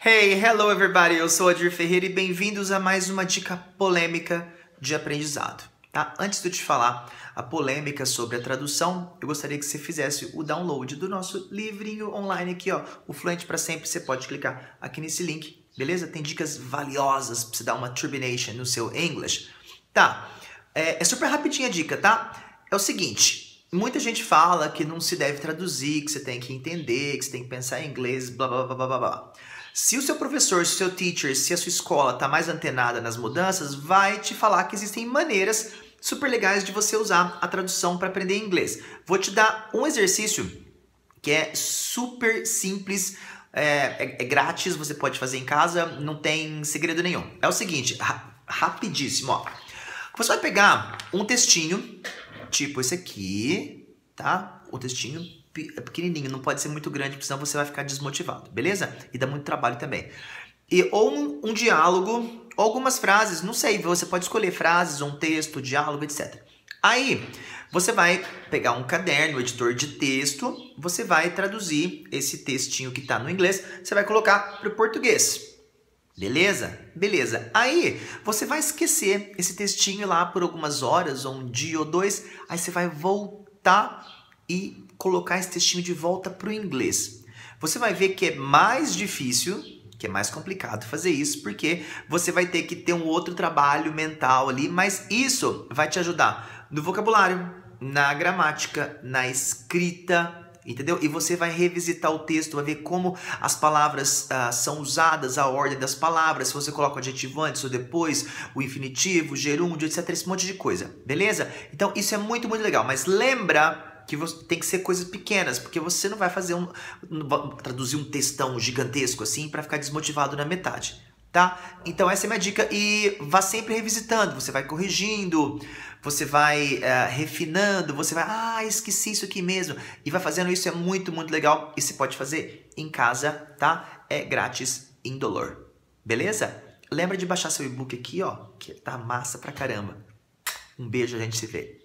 Hey, hello everybody, eu sou Adir Ferreira e bem-vindos a mais uma dica polêmica de aprendizado, tá? Antes de eu te falar a polêmica sobre a tradução, eu gostaria que você fizesse o download do nosso livrinho online aqui, ó, o Fluente para Sempre. Você pode clicar aqui nesse link, beleza? Tem dicas valiosas para você dar uma turbination no seu English. Tá, é super rapidinha a dica, tá? É o seguinte, muita gente fala que não se deve traduzir, que você tem que entender, que você tem que pensar em inglês, blá blá blá blá blá. Se o seu professor, se o seu teacher, se a sua escola está mais antenada nas mudanças, vai te falar que existem maneiras super legais de você usar a tradução para aprender inglês. Vou te dar um exercício que é super simples, é grátis, você pode fazer em casa, não tem segredo nenhum. É o seguinte, rapidíssimo, ó. Você vai pegar um textinho, tipo esse aqui, tá? Um textinho pequenininho, não pode ser muito grande, porque senão você vai ficar desmotivado, beleza? E dá muito trabalho também. Ou um diálogo, ou algumas frases, não sei, você pode escolher frases, ou um texto, diálogo, etc. Aí, você vai pegar um caderno, um editor de texto, você vai traduzir esse textinho que está no inglês, você vai colocar para o português. Beleza? Beleza. Aí, você vai esquecer esse textinho lá por algumas horas, ou um dia ou dois, aí você vai voltar e colocar esse textinho de volta para o inglês. Você vai ver que é mais difícil, que é mais complicado fazer isso, porque você vai ter que ter um outro trabalho mental ali, mas isso vai te ajudar no vocabulário, na gramática, na escrita, entendeu? E você vai revisitar o texto, vai ver como as palavras são usadas, a ordem das palavras, se você coloca o adjetivo antes ou depois, o infinitivo, o gerúndio, etc, esse monte de coisa, beleza? Então isso é muito, muito legal, mas lembra que tem que ser coisas pequenas, porque você não vai fazer traduzir um textão gigantesco assim para ficar desmotivado na metade, tá? Então essa é a minha dica e vá sempre revisitando, você vai corrigindo, você vai refinando, você vai, esqueci isso aqui mesmo, e vai fazendo isso, é muito, muito legal, e você pode fazer em casa, tá? É grátis, indolor, beleza? Lembra de baixar seu e-book aqui, ó, que tá massa pra caramba. Um beijo, a gente se vê.